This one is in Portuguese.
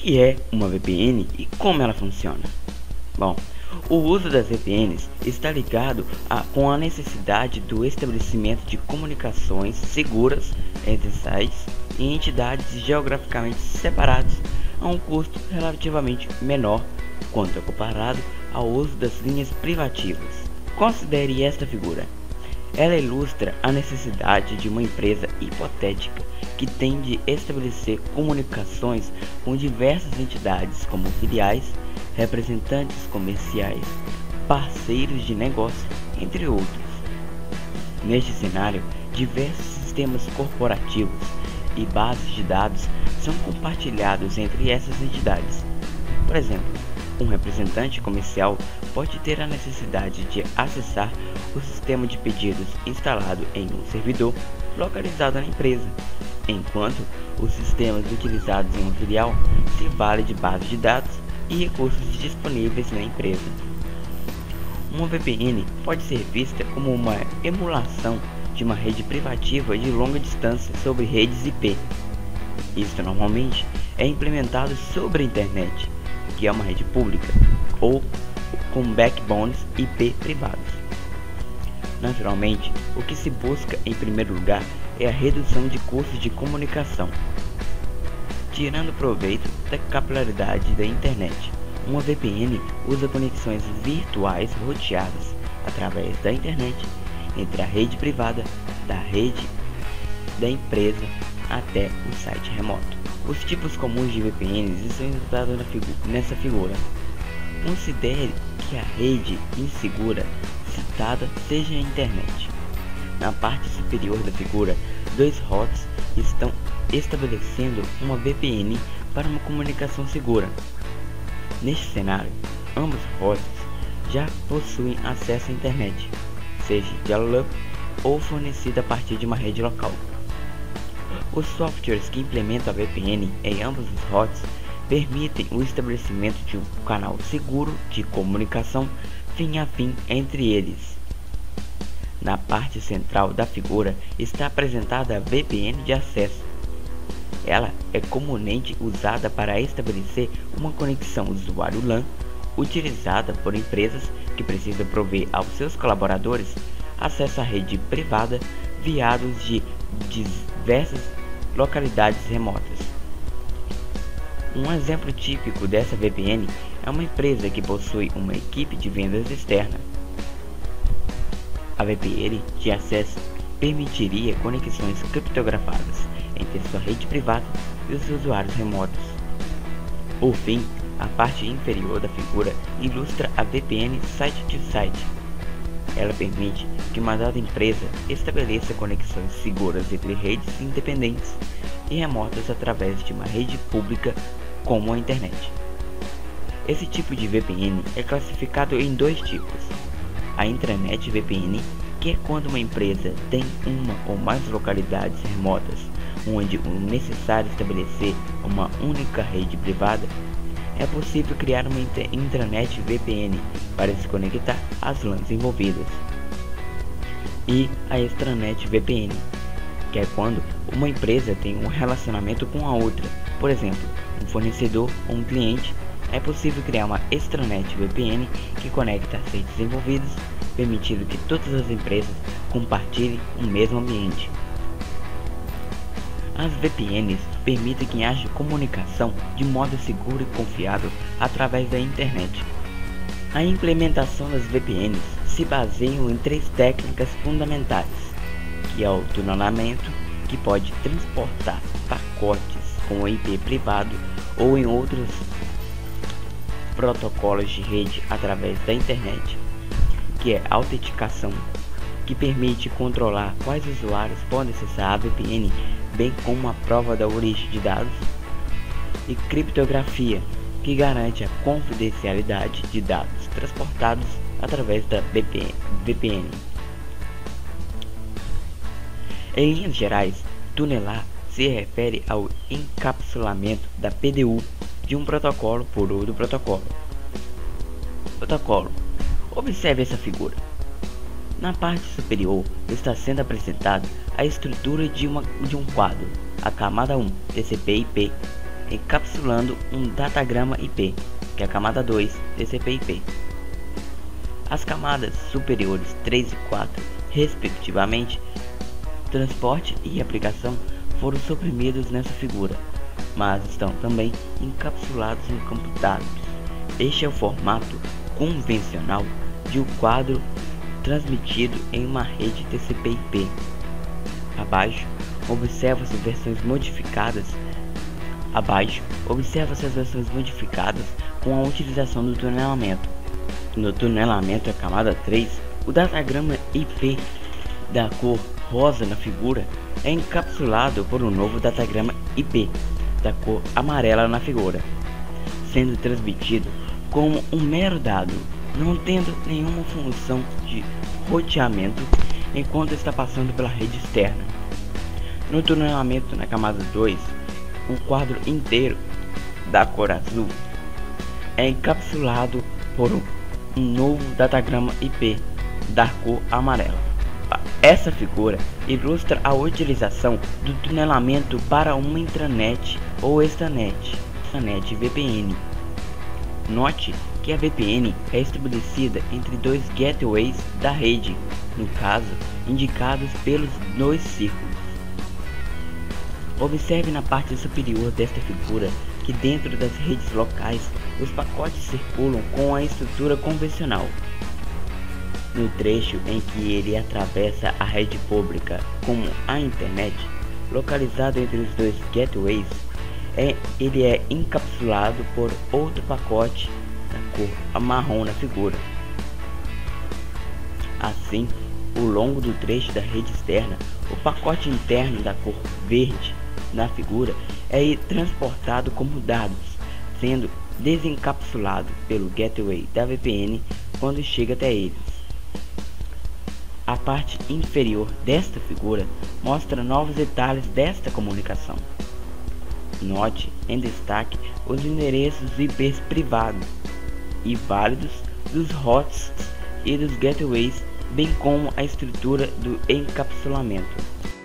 que é uma VPN e como ela funciona? Bom, o uso das VPNs está ligado com a necessidade do estabelecimento de comunicações seguras entre sites e entidades geograficamente separados a um custo relativamente menor quando comparado ao uso das linhas privativas. Considere esta figura. Ela ilustra a necessidade de uma empresa hipotética que tem de estabelecer comunicações com diversas entidades como filiais, representantes comerciais, parceiros de negócio, entre outros. Neste cenário, diversos sistemas corporativos e bases de dados são compartilhados entre essas entidades. Por exemplo, um representante comercial pode ter a necessidade de acessar o sistema de pedidos instalado em um servidor localizado na empresa, enquanto os sistemas utilizados em uma filial se valem de base de dados e recursos disponíveis na empresa. Uma VPN pode ser vista como uma emulação de uma rede privativa de longa distância sobre redes IP. Isso normalmente é implementado sobre a internet, que é uma rede pública, ou com backbones IP privados. Naturalmente, o que se busca em primeiro lugar é a redução de custos de comunicação. Tirando proveito da capilaridade da internet, uma VPN usa conexões virtuais roteadas através da internet entre a rede privada da rede da empresa até o site remoto. Os tipos comuns de VPNs estão ilustrados nessa figura. Considere que a rede insegura citada seja a internet. Na parte superior da figura, dois hosts estão estabelecendo uma VPN para uma comunicação segura. Neste cenário, ambos hosts já possuem acesso à internet, seja dial-up ou fornecida a partir de uma rede local. Os softwares que implementam a VPN em ambos os hosts permitem o estabelecimento de um canal seguro de comunicação fim a fim entre eles. Na parte central da figura está apresentada a VPN de acesso. Ela é comumente usada para estabelecer uma conexão usuário LAN utilizada por empresas que precisam prover aos seus colaboradores acesso à rede privada viados de diversas localidades remotas. Um exemplo típico dessa VPN é uma empresa que possui uma equipe de vendas externa. A VPN de acesso permitiria conexões criptografadas entre sua rede privada e os usuários remotos. Por fim, a parte inferior da figura ilustra a VPN site-to-site. Ela permite que uma dada empresa estabeleça conexões seguras entre redes independentes e remotas através de uma rede pública como a internet. Esse tipo de VPN é classificado em dois tipos: a intranet VPN, que é quando uma empresa tem uma ou mais localidades remotas onde é necessário estabelecer uma única rede privada. É possível criar uma intranet VPN para se conectar às LANs envolvidas. E a extranet VPN, que é quando uma empresa tem um relacionamento com a outra, por exemplo, um fornecedor ou um cliente. É possível criar uma extranet VPN que conecta as redes envolvidas, permitindo que todas as empresas compartilhem o mesmo ambiente. As VPNs permitem que haja comunicação de modo seguro e confiável através da internet. A implementação das VPNs se baseia em três técnicas fundamentais, que é o tunelamento, que pode transportar pacotes com IP privado ou em outros protocolos de rede através da internet, que é a autenticação, que permite controlar quais usuários podem acessar a VPN, bem como a prova da origem de dados, e criptografia, que garante a confidencialidade de dados transportados através da VPN. Em linhas gerais, tunelar se refere ao encapsulamento da PDU de um protocolo por outro protocolo. Observe essa figura. Na parte superior está sendo apresentada a estrutura de um quadro, a camada 1, TCP/IP, encapsulando um datagrama IP, que é a camada 2 TCP/IP. As camadas superiores 3 e 4, respectivamente, transporte e aplicação, foram suprimidos nessa figura, mas estão também encapsulados em campo dados. Este é o formato convencional de um quadro transmitido em uma rede TCP/IP. Abaixo, observa-se as versões modificadas com a utilização do tunelamento. No tunelamento, a camada 3, o datagrama IP da cor rosa na figura é encapsulado por um novo datagrama IP da cor amarela na figura, sendo transmitido como um mero dado, não tendo nenhuma função de roteamento enquanto está passando pela rede externa. No tunelamento na camada 2, o quadro inteiro da cor azul é encapsulado por um novo datagrama IP da cor amarela. Essa figura ilustra a utilização do tunelamento para uma intranet ou extranet VPN. Note que a VPN é estabelecida entre dois gateways da rede, no caso, indicados pelos dois círculos. Observe na parte superior desta figura que dentro das redes locais os pacotes circulam com a estrutura convencional. No trecho em que ele atravessa a rede pública, como a internet, localizado entre os dois gateways, ele é encapsulado por outro pacote da cor marrom na figura. Assim, ao longo do trecho da rede externa, o pacote interno da cor verde na figura é transportado como dados, sendo desencapsulado pelo gateway da VPN quando chega até eles. A parte inferior desta figura mostra novos detalhes desta comunicação. Note em destaque os endereços IPs privados e válidos dos hosts e dos gateways, bem como a estrutura do encapsulamento.